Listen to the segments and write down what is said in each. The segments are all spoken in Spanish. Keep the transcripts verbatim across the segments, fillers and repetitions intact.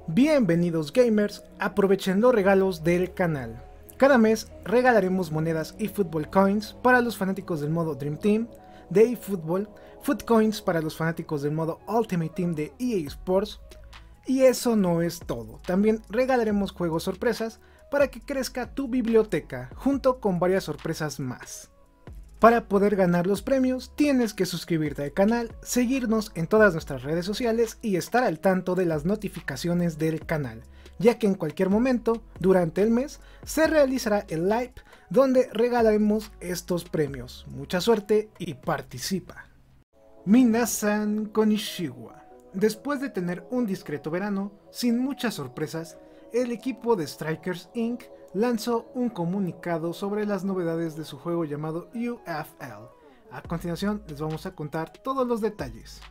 Bienvenidos gamers, aprovechen los regalos del canal. Cada mes regalaremos monedas eFootball Coins para los fanáticos del modo Dream Team de eFootball, Foot Coins para los fanáticos del modo Ultimate Team de E A Sports. Y eso no es todo, también regalaremos juegos sorpresas para que crezca tu biblioteca, junto con varias sorpresas más. Para poder ganar los premios, tienes que suscribirte al canal, seguirnos en todas nuestras redes sociales y estar al tanto de las notificaciones del canal, ya que en cualquier momento, durante el mes, se realizará el live donde regalaremos estos premios. Mucha suerte y participa. Minasan konnichiwa. Después de tener un discreto verano, sin muchas sorpresas, el equipo de Strikers incorporated lanzó un comunicado sobre las novedades de su juego llamado U F L. A continuación les vamos a contar todos los detalles.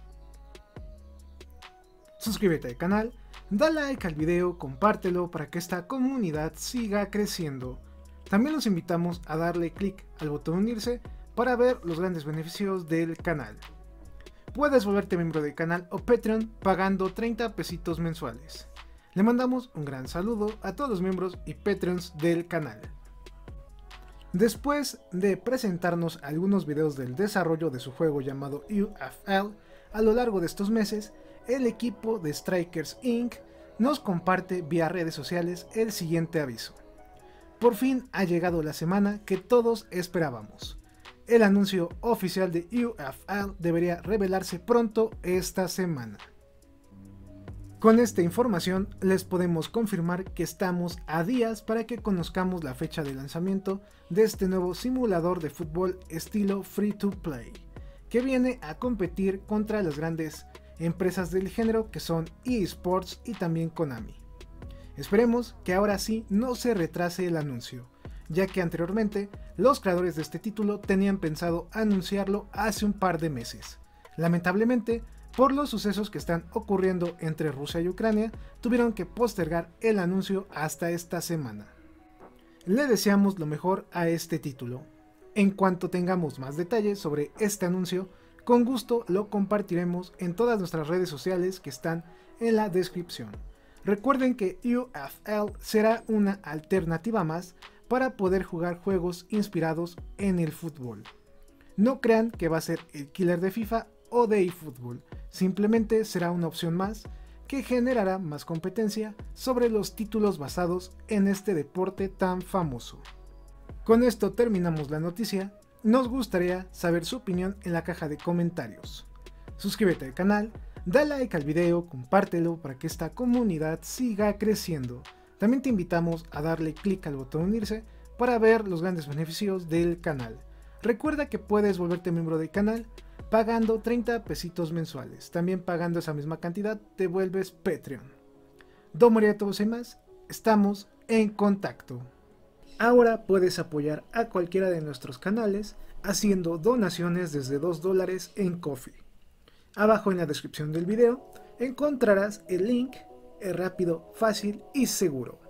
Suscríbete al canal, da like al video, compártelo para que esta comunidad siga creciendo. También los invitamos a darle clic al botón unirse para ver los grandes beneficios del canal. Puedes volverte miembro del canal o Patreon pagando treinta pesitos mensuales. Le mandamos un gran saludo a todos los miembros y Patreons del canal. Después de presentarnos algunos videos del desarrollo de su juego llamado U F L, a lo largo de estos meses, el equipo de Strikers incorporated nos comparte vía redes sociales el siguiente aviso. Por fin ha llegado la semana que todos esperábamos. El anuncio oficial de U F L debería revelarse pronto esta semana. Con esta información les podemos confirmar que estamos a días para que conozcamos la fecha de lanzamiento de este nuevo simulador de fútbol estilo free to play, que viene a competir contra las grandes empresas del género que son E A Sports y también Konami. Esperemos que ahora sí no se retrase el anuncio, ya que anteriormente los creadores de este título tenían pensado anunciarlo hace un par de meses. Lamentablemente, por los sucesos que están ocurriendo entre Rusia y Ucrania, tuvieron que postergar el anuncio hasta esta semana. Le deseamos lo mejor a este título. En cuanto tengamos más detalles sobre este anuncio, con gusto lo compartiremos en todas nuestras redes sociales que están en la descripción. Recuerden que U F L será una alternativa más para poder jugar juegos inspirados en el fútbol. No crean que va a ser el killer de FIFA o de eFootball, simplemente será una opción más que generará más competencia sobre los títulos basados en este deporte tan famoso. Con esto terminamos la noticia, nos gustaría saber su opinión en la caja de comentarios. Suscríbete al canal, da like al video, compártelo para que esta comunidad siga creciendo. También te invitamos a darle clic al botón unirse para ver los grandes beneficios del canal. Recuerda que puedes volverte miembro del canal pagando treinta pesitos mensuales. También pagando esa misma cantidad te vuelves Patreon. Domo arigatou gozaimasu, estamos en contacto. Ahora puedes apoyar a cualquiera de nuestros canales haciendo donaciones desde dos dólares en Ko-fi. Abajo en la descripción del video encontrarás el link, es rápido, fácil y seguro.